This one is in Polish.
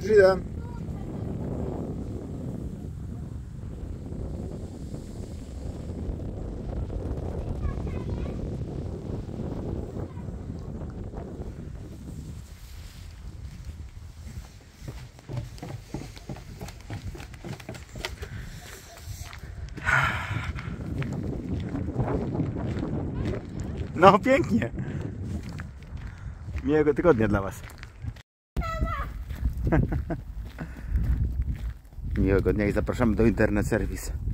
Już idę. No pięknie. Miłego tygodnia dla Was. Miłego dnia i zapraszamy do Internet Service.